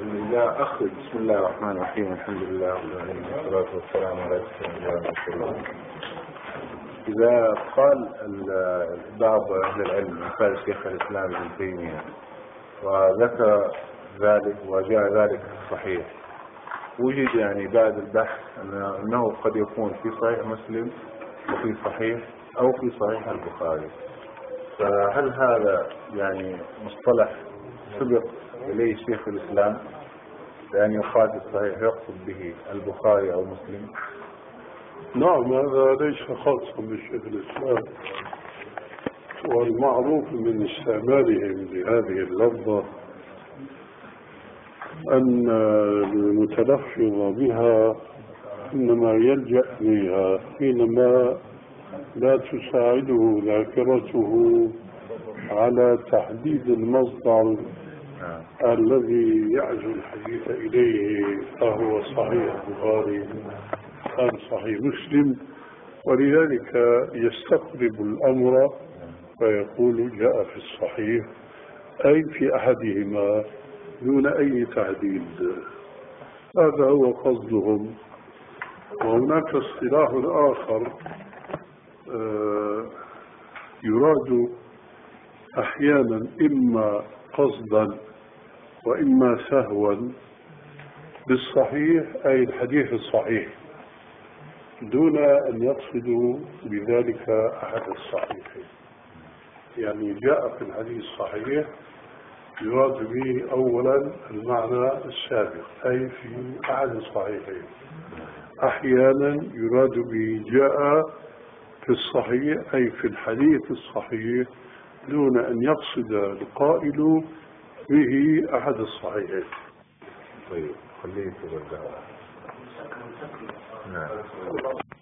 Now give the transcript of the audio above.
إذا أخذ بسم الله الرحمن الرحيم الحمد لله والصلاة والسلام على رسول الله. إذا قال بعض أهل العلم مثال شيخ الإسلام ابن تيمية وذكر ذلك وجاء ذلك صحيح، وجد يعني بعد البحث أنه قد يكون في صحيح مسلم وفي صحيح أو في صحيح البخاري، فهل هذا يعني مصطلح سبق إليه شيخ الإسلام لأن يقال الصحيح يقصد به البخاري أو مسلم؟ نعم، هذا ليس خاصا بالشيخ الإسلام، والمعروف من استعمالهم لهذه اللفظة أن المتلفظ بها إنما يلجأ إليها حينما لا تساعده ذاكرته على تحديد المصدر الذي يعزو الحديث إليه، فهو صحيح البخاري أم صحيح مسلم، ولذلك يستقرب الأمر فيقول جاء في الصحيح أي في أحدهما دون أي تعديل. هذا هو قصدهم. وهناك اصطلاح آخر يراد أحيانا إما قصدا وإما سهوا بالصحيح أي الحديث الصحيح، دون أن يقصدوا بذلك أحد الصحيحين. يعني جاء في الحديث الصحيح يراد به أولا المعنى السابق أي في أحد الصحيحين، أحيانا يراد به جاء في الصحيح أي في الحديث الصحيح دون أن يقصد القائل به أحد الصحيحين. طيب خليه يتوقع. نعم.